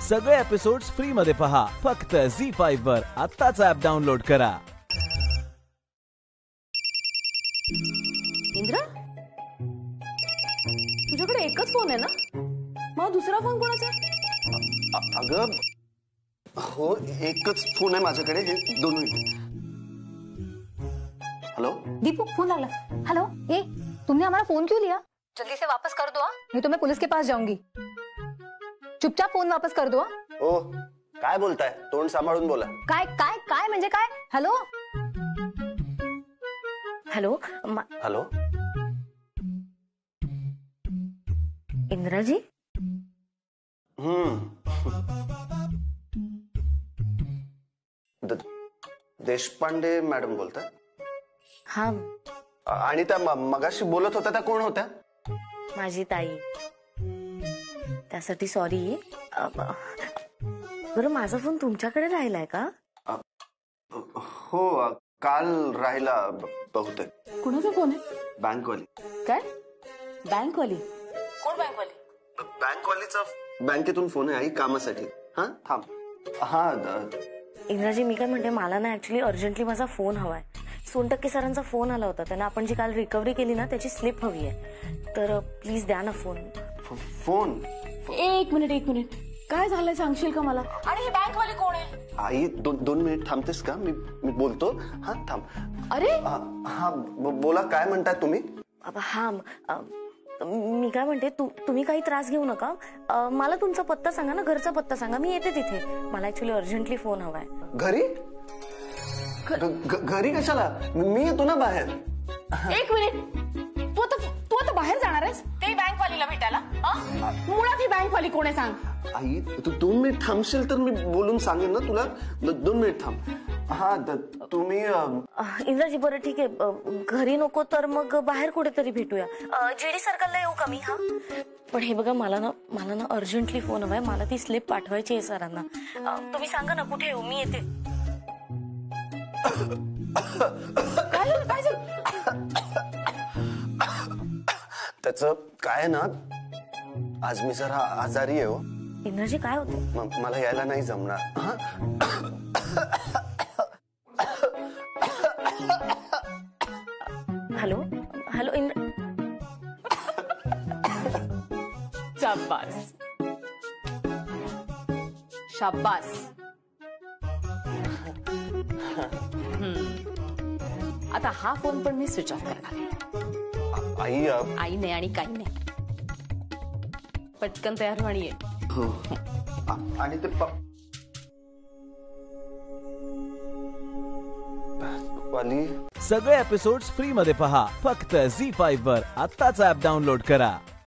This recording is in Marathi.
सगळे एपिसोड्स फ्री मध्ये पहा फक्त झी5 वर. आत्ताच ऍप डाउनलोड करा. इंद्रा, तुझ्याकडे एकच फोन आहे ना? मग दुसरा फोन कोणाचा आहे? अगं हो, एकच फोन आहे माझ्याकडे. हे 2 मिनिट. हेलो दीपू, फोन आला. हेलो, ए, तुमने हमारा फोन क्यों लिया? जल्दी से वापस कर दो. नहीं तो मैं पुलिस के पास जाऊंगी. चुपचाप फोन वापस कर दो. ओ, काय बोलताय? तोंड सांभाळून बोला. काय काय काय म्हणजे काय? Hello hello hello Indraji. Deshpande madam बोलताय? हा, आणि त्या मगाशी बोलत होत्या त्या कोण होत्या? माझी ताई. त्यासाठी सॉरी. बरं, माझा फोन तुमच्याकडे राहिलाय का? हो, काल राहिला बहुतेक. कुणाचा फोन आहे? बँकवाली. काय? बँकवाली? कोण बँकवाली? बँकवालीचा बँकेतून फोन आहे आई, कामासाठी. हा थांब. हा इंद्राजी, मी काय म्हणते, मला ना ऍक्च्युली अर्जंटली माझा फोन हवाय. सोनटक्के सरांचा फोन आला होता. त्यांना आपण जी काल रिकव्हरी केली ना त्याची स्लिप हवी आहे. तर प्लीज द्या ना फोन. फोन? एक मिनिट. काय झालंय सांगशील का मला? आणि हे बँकवाली कोण आहे? आई, 2 मिनिट थांबतेस का? मी बोलतो. हा थांब. अरे हा बोला, काय म्हणताय तुम्ही? हा, मी काय म्हणते, तुम्ही काही त्रास घेऊ नका. मला तुमचा पत्ता सांगा ना, घरचा पत्ता सांगा, मी येते तिथे. मला ऍक्च्युली अर्जंटली फोन हवाय. घरी? घरी कशाला? मी येतो ना बाहेर. एक मिनिट. तू आता बाहेर जाणार आहेस? ते बँकवालीला भेटायला? मुळात ही बँकवाली कोण आहे सांग. आई, तू 2 मिनिट थांबशील तर मी बोलून सांगेन ना तुला. 2 मिनिट थांब. हा, तुम्ही इंद्राजी, बरं ठीक आहे. घरी नको तर मग बाहेर कुठेतरी भेटूया. जेडी सर्कलला येऊ का मी? हा, पण हे बघा, मला ना अर्जंटली फोन हवाय. मला ती स्लिप पाठवायची आहे सरांना. तुम्ही सांगा ना कुठे येऊ, मी येते. काय झालं? त्याचं काय ना, आज मी जरा आजारी आहे हो. इंद्राजी, काय होते? मला यायला नाही जमणार. हॅलो शाबास. आता हा फोन पण मी स्विच ऑफ करणार. आई नाही आणि काही नाही. पटकन तयार हो आणि ये. आणि ते सगळे एपिसोड्स फ्री मध्ये पहा फक्त झी5 वर. आत्ताच ऍप डाउनलोड करा.